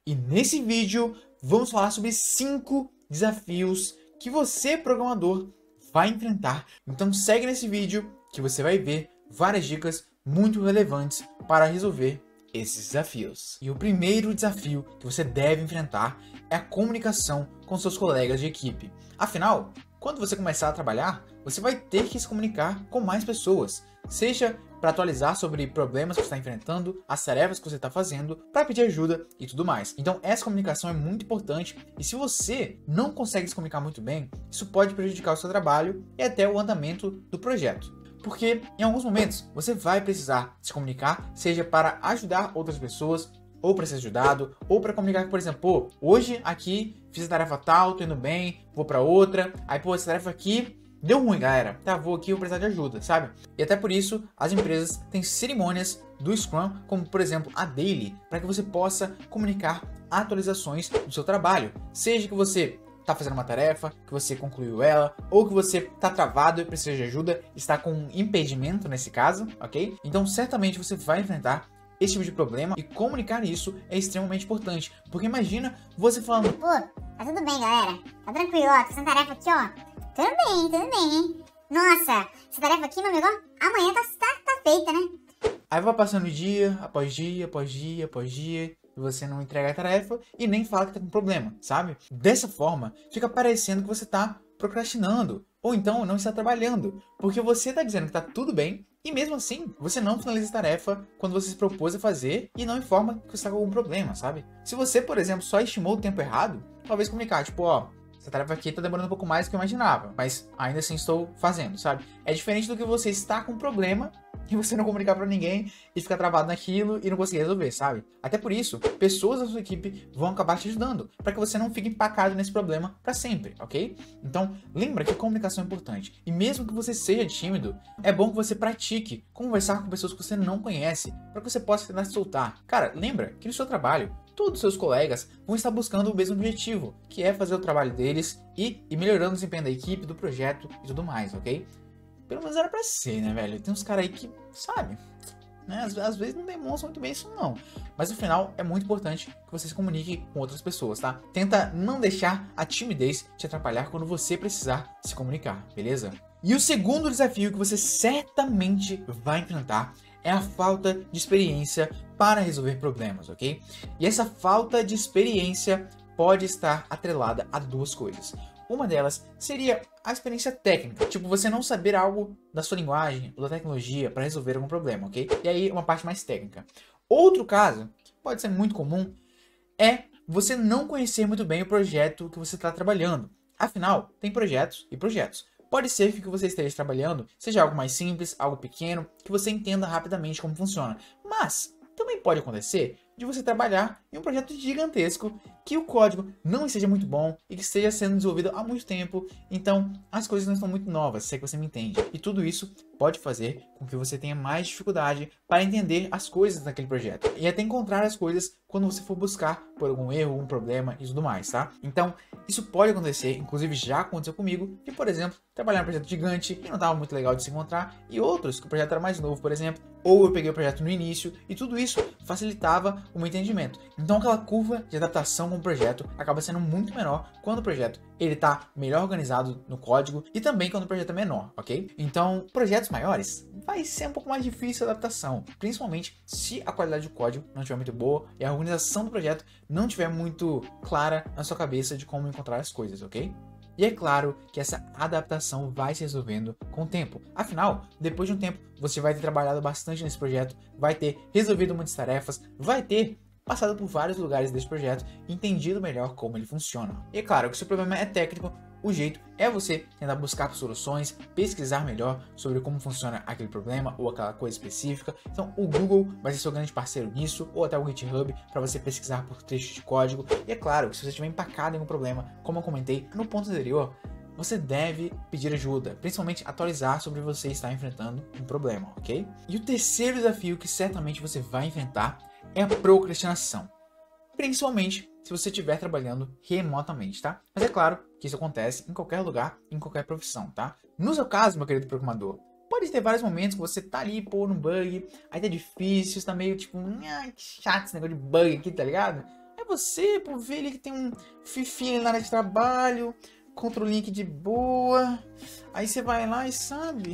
E nesse vídeo vamos falar sobre 5 desafios que você, programador, vai enfrentar. Então segue nesse vídeo que você vai ver várias dicas muito relevantes para resolver esses desafios. E o primeiro desafio que você deve enfrentar é a comunicação com seus colegas de equipe. Afinal, quando você começar a trabalhar, você vai ter que se comunicar com mais pessoas, seja para atualizar sobre problemas que você está enfrentando, as tarefas que você está fazendo, para pedir ajuda e tudo mais. Então essa comunicação é muito importante e se você não consegue se comunicar muito bem, isso pode prejudicar o seu trabalho e até o andamento do projeto. Porque em alguns momentos você vai precisar se comunicar, seja para ajudar outras pessoas, ou para ser ajudado, ou para comunicar, por exemplo, pô, hoje aqui fiz a tarefa tal, tô indo bem, vou para outra, aí pô, essa tarefa aqui deu ruim, galera, tá, vou aqui, vou precisar de ajuda, sabe? E até por isso, as empresas têm cerimônias do Scrum, como por exemplo a Daily, para que você possa comunicar atualizações do seu trabalho, seja que você tá fazendo uma tarefa, que você concluiu ela, ou que você tá travado e precisa de ajuda, está com um impedimento nesse caso, ok? Então certamente você vai enfrentar esse tipo de problema e comunicar isso é extremamente importante, porque imagina você falando: pô, tá tudo bem, galera, tá tranquilo, ó, tô fazendo tarefa aqui, ó, tudo bem, hein? Nossa, essa tarefa aqui, meu amigo, ó, amanhã tá feita, né? Aí vai passando dia, após dia, após dia, após dia, e você não entrega a tarefa e nem fala que tá com problema, sabe? Dessa forma, fica parecendo que você tá procrastinando, ou então não está trabalhando, porque você tá dizendo que tá tudo bem, e mesmo assim, você não finaliza a tarefa quando você se propôs a fazer e não informa que você está com algum problema, sabe? Se você, por exemplo, só estimou o tempo errado, talvez comunicar, tipo, ó, essa tarefa aqui tá demorando um pouco mais do que eu imaginava, mas ainda assim estou fazendo, sabe? É diferente do que você estar com um problema e você não comunicar pra ninguém e ficar travado naquilo e não conseguir resolver, sabe? Até por isso, pessoas da sua equipe vão acabar te ajudando, para que você não fique empacado nesse problema para sempre, ok? Então, lembra que comunicação é importante. E mesmo que você seja tímido, é bom que você pratique conversar com pessoas que você não conhece, para que você possa tentar se soltar. Cara, lembra que no seu trabalho, todos os seus colegas vão estar buscando o mesmo objetivo, que é fazer o trabalho deles e ir melhorando o desempenho da equipe, do projeto e tudo mais, ok? Pelo menos era pra ser, né, velho? Tem uns caras aí que, sabe, né? Às vezes não demonstram muito bem isso, não. Mas no final, é muito importante que você se comunique com outras pessoas, tá? Tenta não deixar a timidez te atrapalhar quando você precisar se comunicar, beleza? E o segundo desafio que você certamente vai enfrentar é a falta de experiência para resolver problemas, ok? E essa falta de experiência pode estar atrelada a duas coisas. Uma delas seria a experiência técnica, tipo você não saber algo da sua linguagem ou da tecnologia para resolver algum problema, ok? E aí uma parte mais técnica. Outro caso, que pode ser muito comum, é você não conhecer muito bem o projeto que você está trabalhando. Afinal, tem projetos e projetos. Pode ser que o que você esteja trabalhando seja algo mais simples, algo pequeno, que você entenda rapidamente como funciona. Mas também pode acontecer de você trabalhar em um projeto gigantesco que o código não esteja muito bom e que esteja sendo desenvolvido há muito tempo, então as coisas não estão muito novas, se é que você me entende. E tudo isso pode fazer com que você tenha mais dificuldade para entender as coisas daquele projeto e até encontrar as coisas quando você for buscar por algum erro, um problema e tudo mais, tá? Então, isso pode acontecer, inclusive já aconteceu comigo, de, por exemplo, trabalhar em um projeto gigante que não estava muito legal de se encontrar e outros que o projeto era mais novo, por exemplo, ou eu peguei o projeto no início e tudo isso facilitava o meu entendimento. Então aquela curva de adaptação com o projeto acaba sendo muito menor quando o projeto ele tá melhor organizado no código e também quando o projeto é menor, ok? Então, projetos maiores vai ser um pouco mais difícil a adaptação, principalmente se a qualidade do código não estiver muito boa e a organização do projeto não estiver muito clara na sua cabeça de como encontrar as coisas, ok? E é claro que essa adaptação vai se resolvendo com o tempo. Afinal, depois de um tempo, você vai ter trabalhado bastante nesse projeto, vai ter resolvido muitas tarefas, vai ter passado por vários lugares desse projeto e entendido melhor como ele funciona. E é claro que se o problema é técnico, o jeito é você tentar buscar soluções, pesquisar melhor sobre como funciona aquele problema ou aquela coisa específica. Então o Google vai ser seu grande parceiro nisso, ou até o GitHub para você pesquisar por trechos de código. E é claro que se você estiver empacado em um problema, como eu comentei no ponto anterior, você deve pedir ajuda, principalmente atualizar sobre você estar enfrentando um problema, ok? E o terceiro desafio que certamente você vai enfrentar é a procrastinação, principalmente se você estiver trabalhando remotamente, tá? Mas é claro que isso acontece em qualquer lugar, em qualquer profissão, tá? No seu caso, meu querido programador, pode ter vários momentos que você tá ali, no bug, aí tá difícil, você tá meio tipo, que chato esse negócio de bug aqui, tá ligado? Aí você, por ver ele que tem um fifinho na área de trabalho, contra o link de boa. Aí você vai lá e sabe.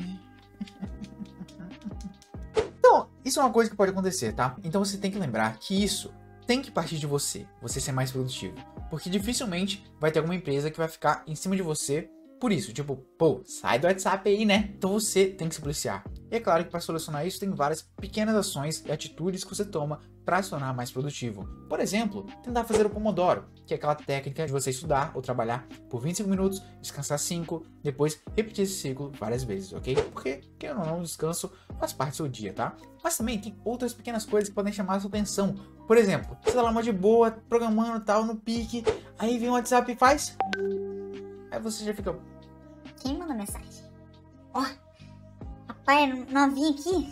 Então, isso é uma coisa que pode acontecer, tá? Então você tem que lembrar que isso tem que partir de você ser mais produtivo. Porque dificilmente vai ter alguma empresa que vai ficar em cima de você por isso. Tipo, pô, sai do WhatsApp aí, né? Então você tem que se policiar. E é claro que para solucionar isso tem várias pequenas ações e atitudes que você toma para se tornar mais produtivo. Por exemplo, tentar fazer o Pomodoro, que é aquela técnica de você estudar ou trabalhar por 25 minutos, descansar 5, depois repetir esse ciclo várias vezes, ok? Porque, querendo ou não, o descanso faz parte do seu dia, tá? Mas também tem outras pequenas coisas que podem chamar a sua atenção. Por exemplo, você tá lá de boa, programando tal, no pique, aí vem o WhatsApp e faz... Aí você já fica... Quem mandou mensagem? Ó, rapaz, novinho aqui.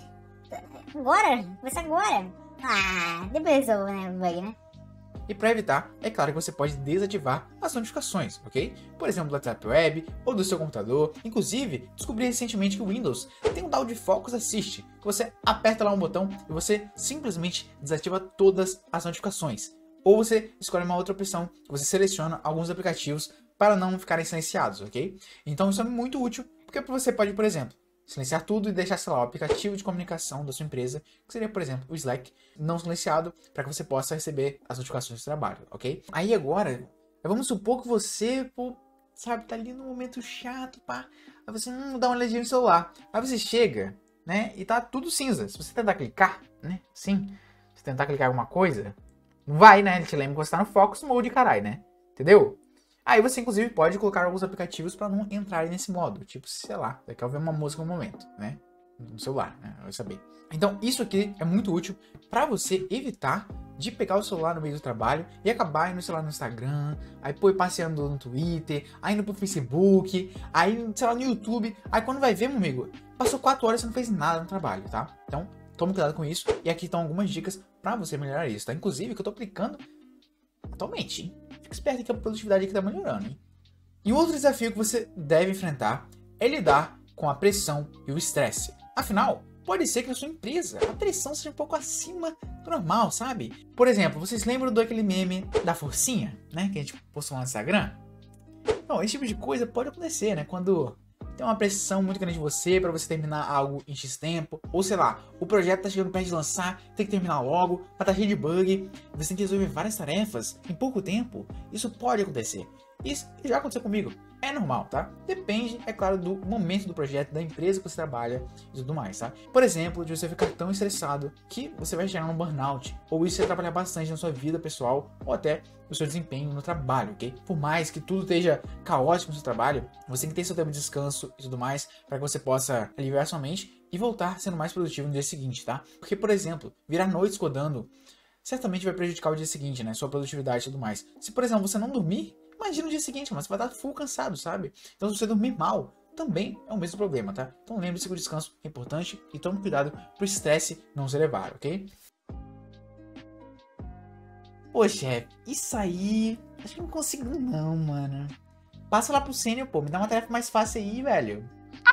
Agora? Começa agora. Ah, depois eu, né, bug, né? E para evitar, é claro que você pode desativar as notificações, ok? Por exemplo, do WhatsApp Web ou do seu computador. Inclusive, descobri recentemente que o Windows tem um tal de Focus Assist, que você aperta lá um botão e você simplesmente desativa todas as notificações. Ou você escolhe uma outra opção, que você seleciona alguns aplicativos para não ficarem silenciados, ok? Então isso é muito útil, porque você pode, por exemplo, silenciar tudo e deixar, sei lá, o aplicativo de comunicação da sua empresa, que seria, por exemplo, o Slack, não silenciado, para que você possa receber as notificações do trabalho, ok? Aí agora, vamos supor que você, pô, sabe, tá ali num momento chato, pá, aí você dá uma olhadinha no celular, aí você chega, né, e tá tudo cinza. Se você tentar clicar, né, sim, se tentar clicar em alguma coisa, não vai, né, ele te lembra que você tá no Focus Mode, caralho, né, entendeu? Aí você, inclusive, pode colocar alguns aplicativos para não entrarem nesse modo. Tipo, sei lá, daqui eu ver uma música no momento, né? No celular, né? Vai saber. Então, isso aqui é muito útil para você evitar de pegar o celular no meio do trabalho e acabar indo, sei lá, no Instagram, aí pô, passeando no Twitter, aí indo pro Facebook, aí, sei lá, no YouTube. Aí quando vai ver, meu amigo, passou 4 horas e você não fez nada no trabalho, tá? Então, tome cuidado com isso. E aqui estão algumas dicas para você melhorar isso, tá? Inclusive, que eu tô aplicando atualmente, hein? Fica esperto que a produtividade aqui tá melhorando, hein? E um outro desafio que você deve enfrentar é lidar com a pressão e o estresse. Afinal, pode ser que na sua empresa a pressão seja um pouco acima do normal, sabe? Por exemplo, vocês lembram daquele meme da forcinha, né? Que a gente postou lá no Instagram? Então, esse tipo de coisa pode acontecer, né? Quando tem uma pressão muito grande de você para você terminar algo em X tempo, ou sei lá, o projeto tá chegando perto de lançar, tem que terminar logo, tá cheio de bug, você tem que resolver várias tarefas em pouco tempo. Isso pode acontecer. Isso já aconteceu comigo. É normal, tá? Depende, é claro, do momento do projeto, da empresa que você trabalha e tudo mais, tá? Por exemplo, de você ficar tão estressado que você vai chegar num burnout, ou isso vai trabalhar bastante na sua vida pessoal, ou até no seu desempenho no trabalho, ok? Por mais que tudo esteja caótico no seu trabalho, você tem que ter seu tempo de descanso e tudo mais, para que você possa aliviar sua mente e voltar sendo mais produtivo no dia seguinte, tá? Porque, por exemplo, virar noites codando certamente vai prejudicar o dia seguinte, né? Sua produtividade e tudo mais. Se, por exemplo, você não dormir, imagina o dia seguinte, mas você vai estar full cansado, sabe? Então, se você dormir mal, também é o mesmo problema, tá? Então, lembre-se que o descanso é importante e tome cuidado pro estresse não se elevar, ok? Pô, chefe, isso aí... Acho que não consigo não, mano. Passa lá pro sênior, pô. Me dá uma tarefa mais fácil aí, velho.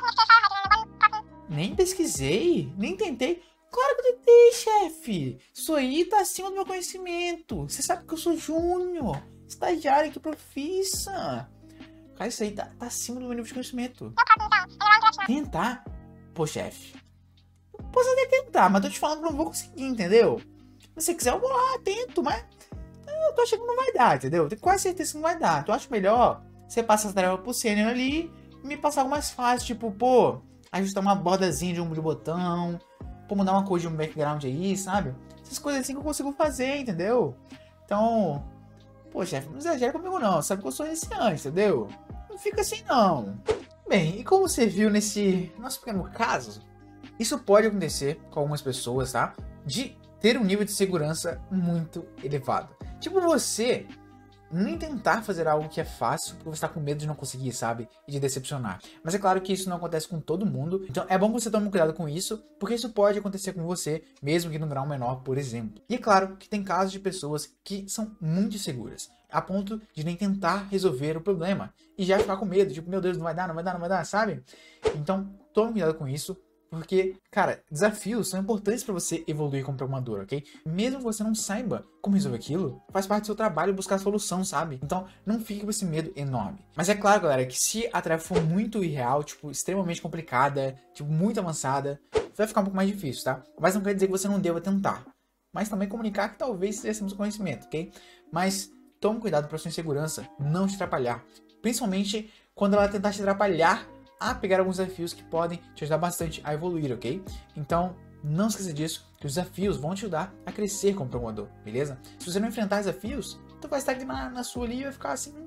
Nem pesquisei, nem tentei. Claro que eu tentei, chefe. Isso aí tá acima do meu conhecimento. Você sabe que eu sou júnior. Estagiário, que profissa. Cara, isso aí tá acima do meu nível de conhecimento. Tentar? Pô, chefe. Posso até tentar, mas tô te falando que eu não vou conseguir, entendeu? Se você quiser, eu vou lá, tento, mas... Eu tô achando que não vai dar, entendeu? Tenho quase certeza que não vai dar. Então eu acho melhor você passar essa tarefa pro sênior ali e me passar algo mais fácil. Tipo, pô, ajustar uma bordazinha de botão. Pô, mudar uma cor de um background aí, sabe? Essas coisas assim que eu consigo fazer, entendeu? Então... Pô, chefe, não exagera comigo não, sabe que eu sou iniciante, entendeu? Não fica assim não. Bem, e como você viu nesse nosso pequeno caso, isso pode acontecer com algumas pessoas, tá? De ter um nível de segurança muito elevado. Tipo você nem tentar fazer algo que é fácil porque você tá com medo de não conseguir, sabe? E de decepcionar. Mas é claro que isso não acontece com todo mundo. Então é bom que você tome cuidado com isso, porque isso pode acontecer com você, mesmo que num grau menor, por exemplo. E é claro que tem casos de pessoas que são muito inseguras, a ponto de nem tentar resolver o problema. E já ficar com medo, tipo, meu Deus, não vai dar, não vai dar, não vai dar, sabe? Então tome cuidado com isso. Porque, cara, desafios são importantes para você evoluir como programador, ok? Mesmo que você não saiba como resolver aquilo, faz parte do seu trabalho buscar a solução, sabe? Então, não fique com esse medo enorme. Mas é claro, galera, que se a tarefa for muito irreal, tipo, extremamente complicada, tipo, muito avançada, vai ficar um pouco mais difícil, tá? Mas não quer dizer que você não deva tentar. Mas também comunicar que talvez esteja conhecimento, ok? Mas tome cuidado para sua insegurança não te atrapalhar. Principalmente quando ela tentar te atrapalhar a pegar alguns desafios que podem te ajudar bastante a evoluir, ok? Então, não esqueça disso, que os desafios vão te ajudar a crescer como programador, beleza? Se você não enfrentar desafios, tu vai estar na sua ali e vai ficar assim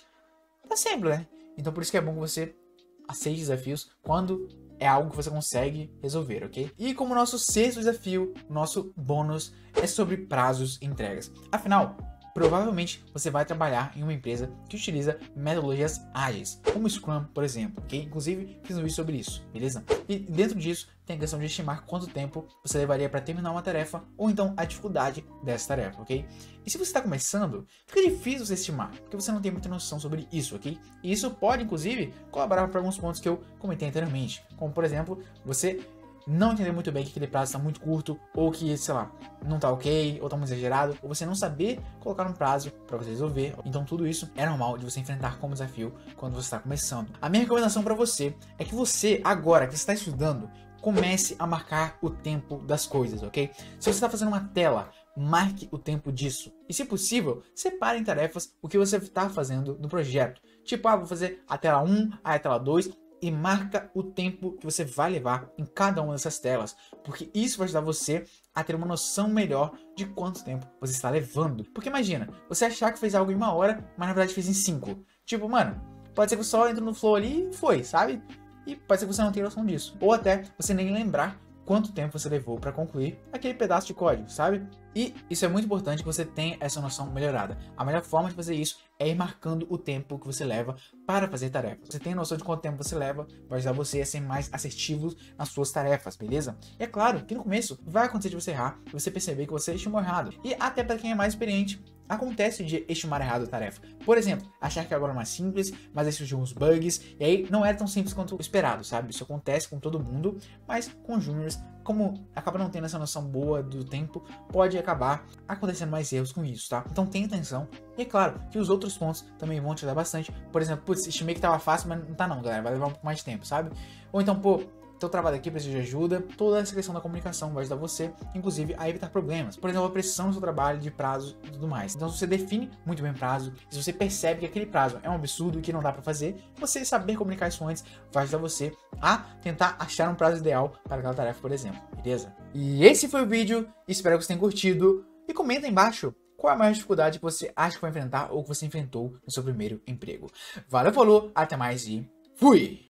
pra sempre, né? Então por isso que é bom que você aceite desafios quando é algo que você consegue resolver, ok? E como nosso sexto desafio, nosso bônus é sobre prazos e entregas. Afinal, provavelmente você vai trabalhar em uma empresa que utiliza metodologias ágeis, como Scrum, por exemplo, ok? Inclusive, fiz um vídeo sobre isso, beleza? E dentro disso, tem a questão de estimar quanto tempo você levaria para terminar uma tarefa, ou então a dificuldade dessa tarefa, ok? E se você está começando, fica difícil você estimar, porque você não tem muita noção sobre isso, ok? E isso pode, inclusive, colaborar para alguns pontos que eu comentei anteriormente, como, por exemplo, você não entender muito bem que aquele prazo está muito curto, ou que, sei lá, não tá ok, ou tá muito exagerado, ou você não saber colocar um prazo para você resolver. Então tudo isso é normal de você enfrentar como desafio quando você está começando. A minha recomendação para você é que você, agora que você está estudando, comece a marcar o tempo das coisas, ok? Se você está fazendo uma tela, marque o tempo disso. E se possível, separe em tarefas o que você está fazendo no projeto. Tipo, vou fazer a tela 1, a tela 2, e marca o tempo que você vai levar em cada uma dessas telas, porque isso vai ajudar você a ter uma noção melhor de quanto tempo você está levando. Porque imagina, você achar que fez algo em 1 hora, mas na verdade fez em 5. Tipo, mano, pode ser que você só entre no flow ali e foi, sabe? E pode ser que você não tenha noção disso. Ou até você nem lembrar quanto tempo você levou para concluir aquele pedaço de código, sabe? E isso é muito importante que você tenha essa noção melhorada. A melhor forma de fazer isso é ir marcando o tempo que você leva para fazer tarefas. Você tem noção de quanto tempo você leva, vai ajudar você a ser mais assertivo nas suas tarefas, beleza? E é claro que no começo vai acontecer de você errar e você perceber que você estimou errado. E até para quem é mais experiente, acontece de estimar errado a tarefa. Por exemplo, achar que agora é mais simples, mas aí surgiu uns bugs, e aí não era tão simples quanto o esperado, sabe? Isso acontece com todo mundo, mas com juniors, como acaba não tendo essa noção boa do tempo, pode acabar acontecendo mais erros com isso, tá? Então tenha atenção. E é claro que os outros pontos também vão te ajudar bastante. Por exemplo, putz, estimei que tava fácil, mas não tá não, galera. Vai levar um pouco mais de tempo, sabe? Ou então, pô, teu trabalho aqui precisa de ajuda. Toda essa questão da comunicação vai ajudar você, inclusive, a evitar problemas. Por exemplo, a pressão no seu trabalho de prazo e tudo mais. Então, se você define muito bem o prazo, se você percebe que aquele prazo é um absurdo e que não dá pra fazer, você saber comunicar isso antes vai ajudar você a tentar achar um prazo ideal para aquela tarefa, por exemplo. Beleza? E esse foi o vídeo. Espero que vocês tenham curtido. E comenta aí embaixo qual é a maior dificuldade que você acha que vai enfrentar ou que você enfrentou no seu primeiro emprego. Valeu, falou, até mais e fui!